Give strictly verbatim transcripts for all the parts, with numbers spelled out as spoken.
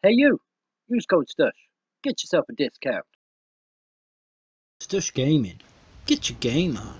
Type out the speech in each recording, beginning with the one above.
Hey you! Use code STUSH. Get yourself a discount. Stush Gaming. Get your game on.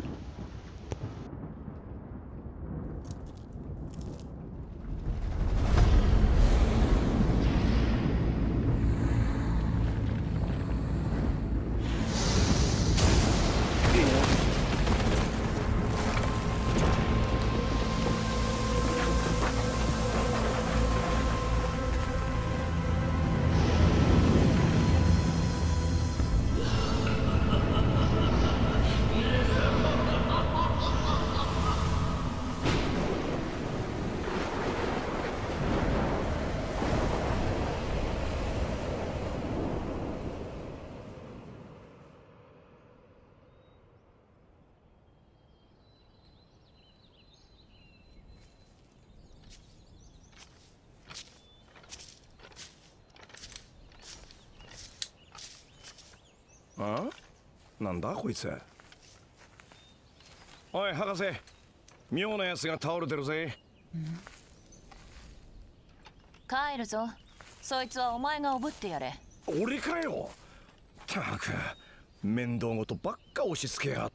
あ？なんだこいつ。おい博士、妙なやつが倒れてるぜ。 帰るぞ。そいつはお前がおぶってやれ。 俺かよ。たく面倒ごとばっか押し付けやがって。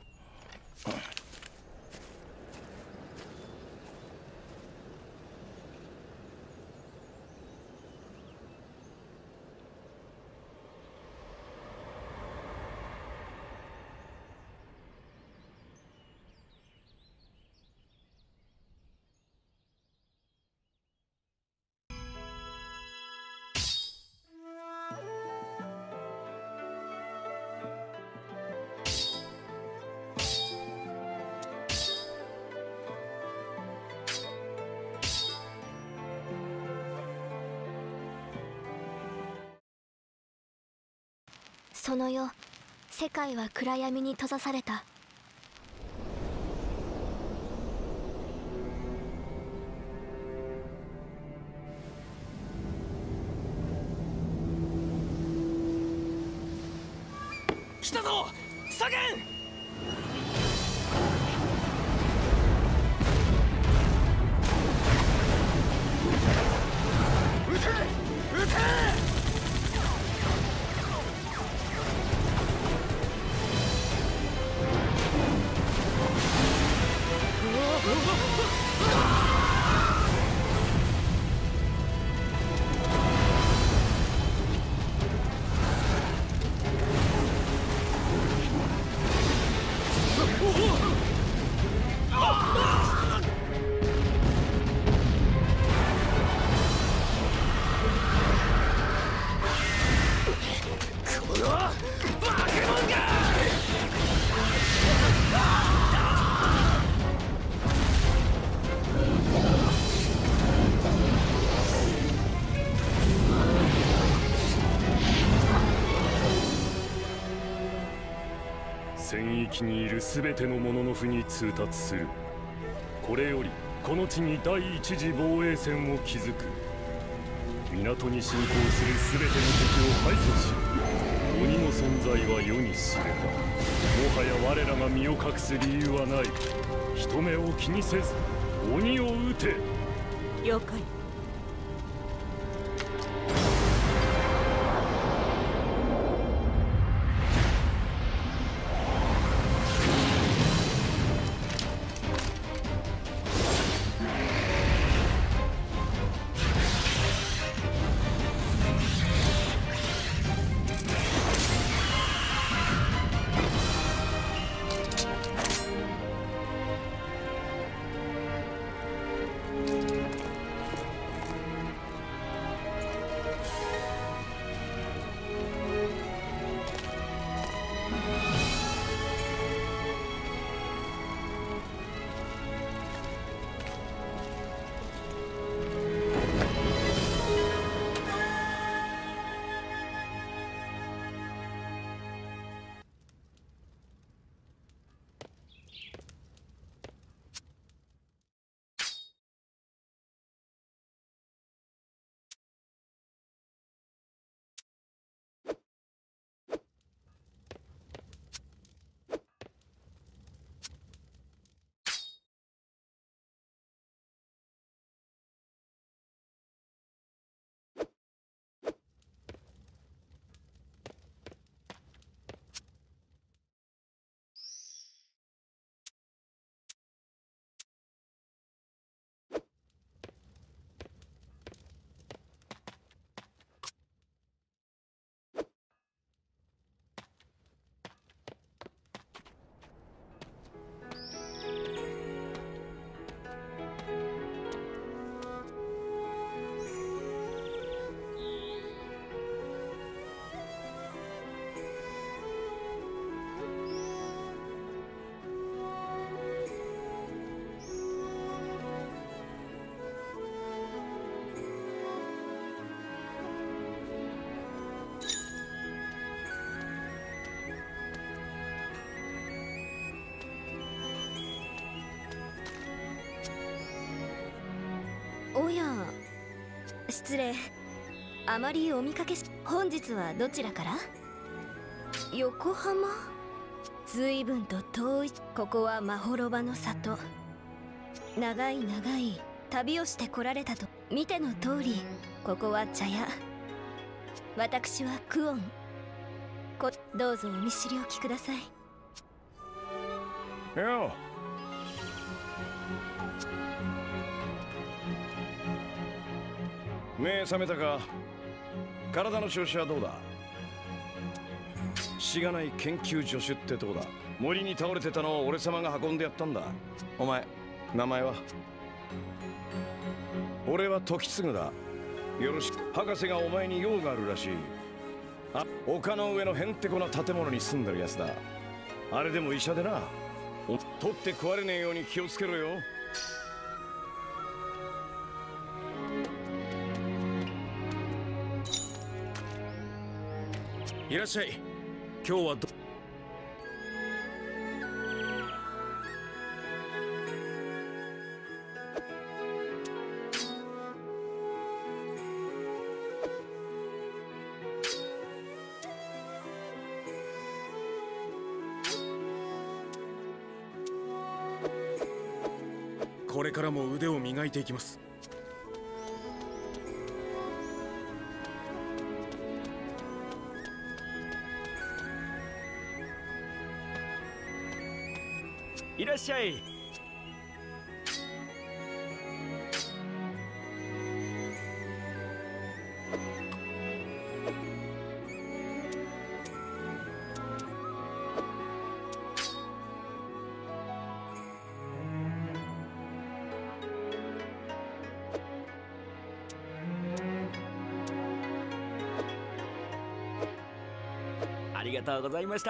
その夜、世界は暗闇に閉ざされた。 来たぞ、左舷。撃て撃て。 戦域にいる全てのものの符に通達する。これよりこの地に第一次防衛線を築く。港に侵攻する全ての敵を排除し、鬼の存在は世に知れた。もはや我らが身を隠す理由はない。人目を気にせず鬼を撃て。 了解。 失礼。あまりお見かけし。本日はどちらから？横浜。随分と遠い。ここはまほろばの里。長い長い旅をして来られたと。見ての通り、ここは茶屋。私はクオン。こどうぞお見知りおきください。 よう、目覚めたか。体の調子はどうだ。しがない研究助手ってとこだ。森に倒れてたのを俺様が運んでやったんだ。お前名前は？俺は時継だ。よろしく。博士がお前に用があるらしい。あ、丘の上のへんてこな建物に住んでるやつだ。あれでも医者でな。取って食われねえように気をつけろよ。いらっしゃい。今日はどこれからも腕を磨いていきます。 いらっしゃい。ありがとうございました。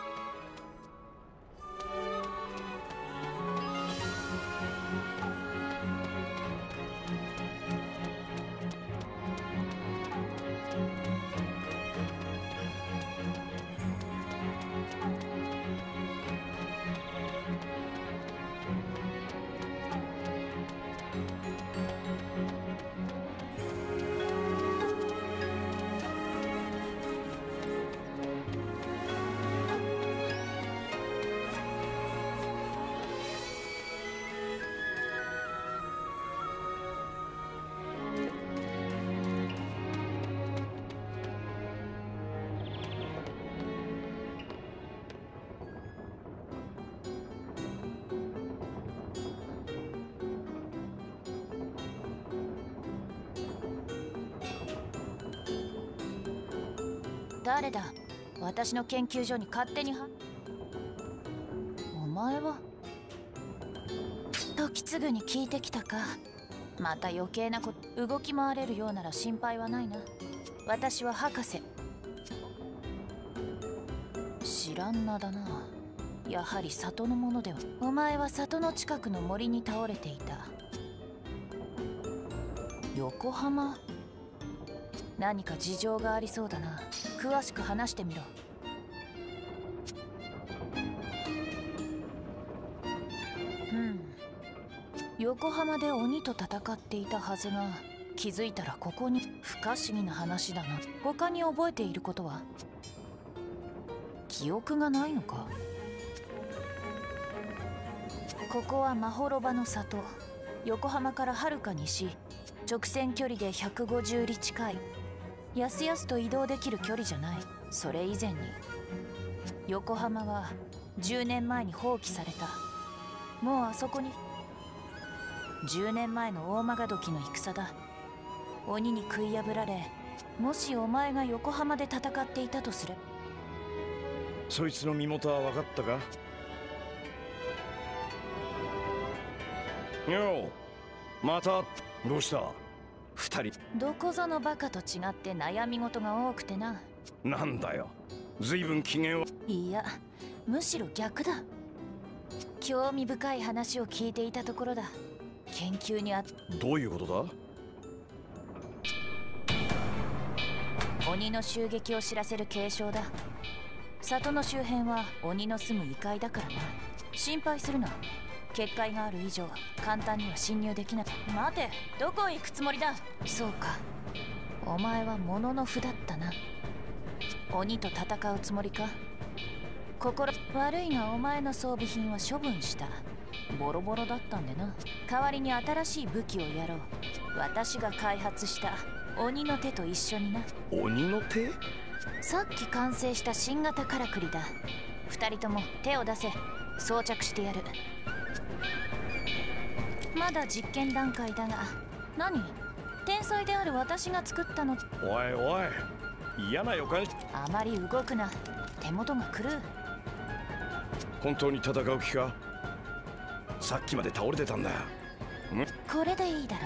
誰だ？私の研究所に勝手には。お前は時継に聞いてきたか。また余計なこと。動き回れるようなら心配はないな。私は博士。知らん名だな。やはり里のものでは。お前は里の近くの森に倒れていた。横浜？何か事情がありそうだな。詳しく話してみろ。うん。横浜で鬼と戦っていたはずが、気づいたらここに。不可思議な話だな。他に覚えていることは？記憶がないのか？ここはまほろばの里。横浜からはるか西。直線距離でひゃくごじゅう里近い。やすやすと移動できる距離じゃない。それ以前に横浜はじゅうねんまえに放棄された。もうあそこに。じゅうねんまえの大曲時の戦だ。鬼に食い破られ、もしお前が横浜で戦っていたとする。 そいつの身元は分かったか？よう、またどうした？二人。 どこぞのバカと違って悩み事が多くてな。 なんだよ、ずいぶん機嫌は。 いや、むしろ逆だ。興味深い話を聞いていたところだ。研究にあ。 どういうことだ？ 鬼の襲撃を知らせる警鐘だ。里の周辺は鬼の住む異界だからな。心配するな。 結界がある以上簡単には侵入できない。待て、どこへ行くつもりだ。そうか、お前は物の符だったな。鬼と戦うつもりか。心悪いがお前の装備品は処分した。ボロボロだったんでな。代わりに新しい武器をやろう。私が開発した鬼の手と一緒にな。 鬼の手？ さっき完成した新型からくりだ。二人とも手を出せ。装着してやる。まだ実験段階だが。何？天才である私が作ったの。 おいおい、嫌な予感し。 あまり動くな、手元が狂う。 本当に戦う気か？さっきまで倒れてたんだ。 これでいいだろ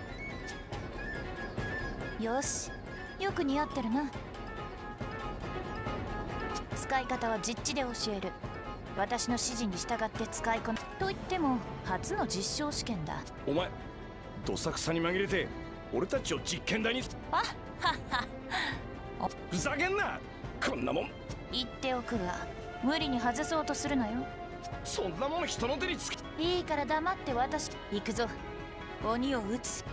う。よし、よく似合ってるな。使い方は実地で教える。私の指示に従って使いこな。と言っても初の実証試験だ。 お前どさくさに紛れて俺たちを実験台に。 あっはっは。 ふざけんな、こんなもん。 言っておくが無理に外そうとするなよ。 そんなもん人の手につき。 いいから黙って私。行くぞ。鬼を撃つ。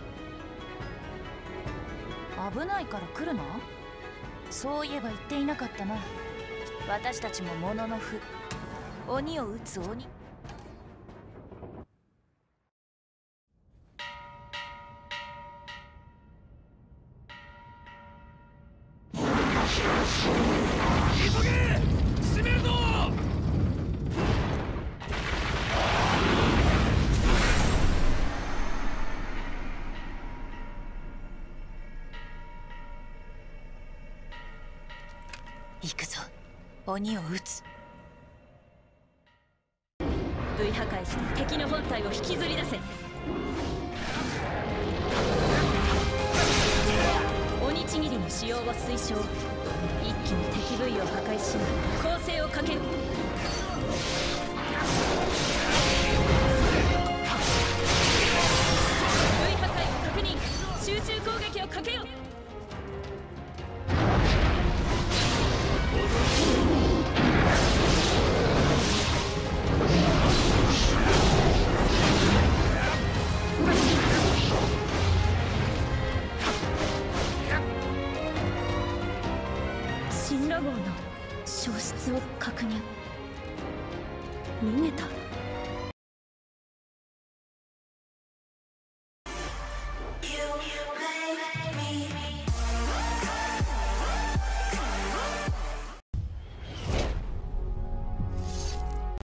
危ないから来るな。そういえば言っていなかったな。私たちも物の符。鬼を撃つ鬼。 急げ！閉めるぞ！ 行くぞ。鬼を撃つ。 V 破壊して敵の本体を引きずり出せ。鬼ちぎりの使用を推奨。一気に敵部位を破壊し攻勢をかける。 V 破壊を確認。集中攻撃をかけよ。神羅号の消失を確認。逃げた。